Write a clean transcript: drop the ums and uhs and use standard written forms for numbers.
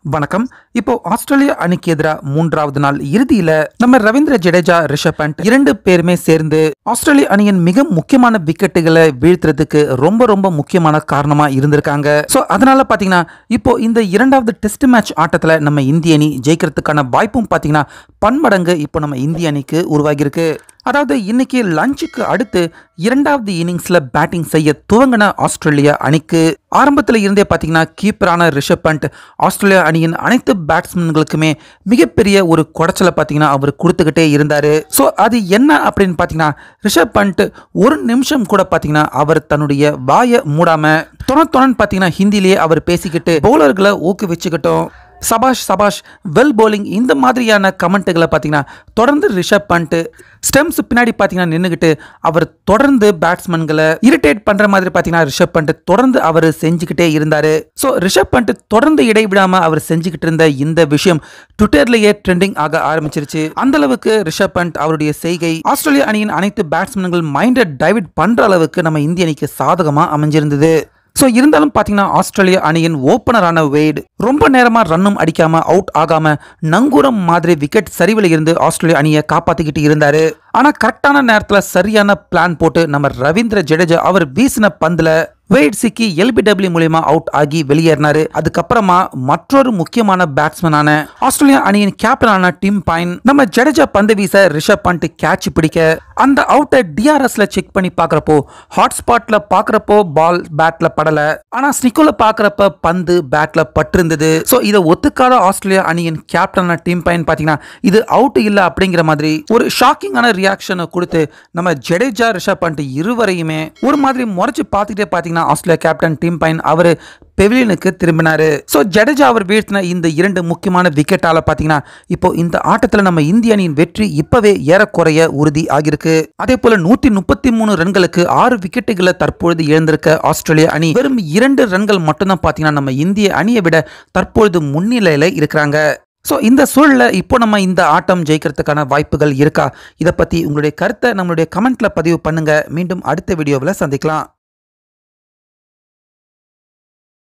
வணக்கம். இப்போ ஆஸ்திரேலியா அணிக்கு எதிராக மூன்றாவது நாள் இறுதியில நம்ம ரவீந்திர ஜடேஜா, ரிஷப் பண்ட் இரண்டு பேருமே சேர்ந்து ஆஸ்திரேலியா அணியின் மிக முக்கியமான விக்கெட்டுகளை வீழ்த்துறதுக்கு ரொம்ப முக்கியமான காரணமா இருந்திருக்காங்க. சோ அதனால பாத்தீங்கன்னா இப்போ இந்த இரண்டாவது டெஸ்ட் மேட்ச் ஆட்டத்துல நம்ம இந்திய அணி ஜெயிக்கிறதுக்கான வாய்ப்பும் பாத்தீங்கன்னா பன்மடங்கு இப்போ நம்ம இந்திய அணிக்கு உருவாகி இருக்கு. அதாவது இன்னைக்கு லஞ்சுக்கு அடுத்து இரண்டாவது இன்னிங்ஸ்ல பேட்டிங் செய்ய துவங்கின ஆஸ்திரேலியா அணிக்கு ஆரம்பத்தில் இருந்தே பாத்தீங்கன்னா கீப்பரான ரிஷப் பண்ட் ஆஸ்திரேலியா அணியின் அனைத்து பேட்ஸ்மேன்களுக்குமே மிகப்பெரிய ஒரு குடைச்சலை பாத்தீங்கன்னா அவர் கொடுத்துக்கிட்டே இருந்தாரு. ஸோ அது என்ன அப்படின்னு பாத்தீங்கன்னா ரிஷப் பண்ட் ஒரு நிமிஷம் கூட பாத்தீங்கன்னா அவர் தன்னுடைய வாயை மூடாம தொண பாத்தீங்கன்னா ஹிந்திலேயே அவர் பேசிக்கிட்டு பவுலர்களை ஊக்குவிச்சுக்கிட்டோம். சபாஷ் சபாஷ், வெல் போலிங், இந்த மாதிரியான கமெண்ட்டுகளை பார்த்தீங்கன்னா தொடர்ந்து ரிஷப் பண்ட் ஸ்டெம்ஸ் பின்னாடி பார்த்தீங்கன்னா நின்றுக்கிட்டு அவர் தொடர்ந்து பேட்ஸ்மேன்களை இரிட்டேட் பண்ணுற மாதிரி பார்த்தீங்கன்னா ரிஷப் பண்ட் தொடர்ந்து அவர் செஞ்சுக்கிட்டே இருந்தார். ஸோ ரிஷப் பண்ட் தொடர்ந்து இடைவிடாமல் அவர் செஞ்சுக்கிட்டு இருந்த இந்த விஷயம் ட்விட்டர்லேயே ட்ரெண்டிங் ஆக ஆரம்பிச்சிருச்சு. அந்த அளவுக்கு ரிஷப் பண்ட் அவருடைய செய்கை ஆஸ்திரேலியா அணியின் அனைத்து பேட்ஸ்மேன்கள் மைண்டை டைவர்ட் பண்ணுற அளவுக்கு நம்ம இந்திய அணிக்கு சாதகமாக அமைஞ்சிருந்தது. ஸோ இருந்தாலும் பார்த்தீங்கன்னா ஆஸ்திரேலியா அணியின் ஓப்பனரான வெய்ட் ரொம்ப நேரமாக ரன்னும் அடிக்காம அவுட் ஆகாம நங்கூரம் மாதிரி விக்கெட் சரிவில் இருந்து ஆஸ்திரேலியா அணியை காப்பாற்றிக்கிட்டு இருந்தாரு. ஆனால் கரெக்டான நேரத்தில் சரியான பிளான் போட்டு நம்ம ரவீந்திர ஜடேஜா அவர் வீசின பந்தில் வெயிட் சிக்கி 𝐿BW மூலமா அவுட் ஆகி வெளியேறினாரு. அதுக்கப்புறமா மற்றொரு முக்கியமான பேட்ஸ்மேனான ஆஸ்திரேலியா அணியின் கேப்டனான டிம் பைன் நம்ம ஜடேஜா பந்து வீச ரிஷப் பண்ட் கேட்ச் பிடிக்க அந்த அவுட்டை DRSல செக் பண்ணி பார்க்கறப்போ ஹாட்ஸ்பாட்ல பார்க்கறப்போ பால் பேட்ல படல, ஆனா ஸ்னிக்கோல பார்க்கறப்ப பந்து பேட்ல பட்டிருந்தது. ஸோ இதை ஒத்துக்காத ஆஸ்திரேலியா அணியின் கேப்டனான டிம் பைன் பார்த்தீங்கன்னா இது அவுட் இல்லை அப்படிங்கிற மாதிரி ஒரு ஷாக்கிங்கான ரியாக்ஷனை கொடுத்து நம்ம ஜடேஜா, ரிஷப் பண்ட் இருவரையுமே ஒரு மாதிரி முறைச்சு பார்த்துட்டே பார்த்தீங்கன்னா ஆஸ்திரேலியா கேப்டன் டிம் பைன் அவர் பெவிலியனுக்கு திரும்பினாரு. சோ ஜடேஜா அவர் வீழ்த்தின இந்த இரண்டு முக்கியமான விக்கெட்டால பாத்தீங்கன்னா இப்போ இந்த ஆட்டத்துல நம்ம இந்திய அணியின் வெற்றி இப்பவே ஏறக்குறைய உறுதி ஆகிருக்கு. அதே போல 133 ரன்களுக்கு 6 விக்கெட்டுகளை தற்பொழுது இழந்திருக்க ஆஸ்திரேலியா அணி வெறும் 2 ரன்கள் மட்டும்தான் பாத்தீங்கன்னா நம்ம இந்திய அணியை விட தற்பொழுது முன்னிலையில இருக்கிறாங்க. ஸோ இந்த சூழல்ல இப்போ நம்ம இந்த ஆட்டம் ஜெயிக்கிறதுக்கான வாய்ப்புகள் இருக்கா? இதை பத்தி உங்களுடைய கருத்தை நம்மளுடைய கமெண்ட்ல பதிவு பண்ணுங்க. மீண்டும் அடுத்த வீடியோவில் சந்திக்கலாம்.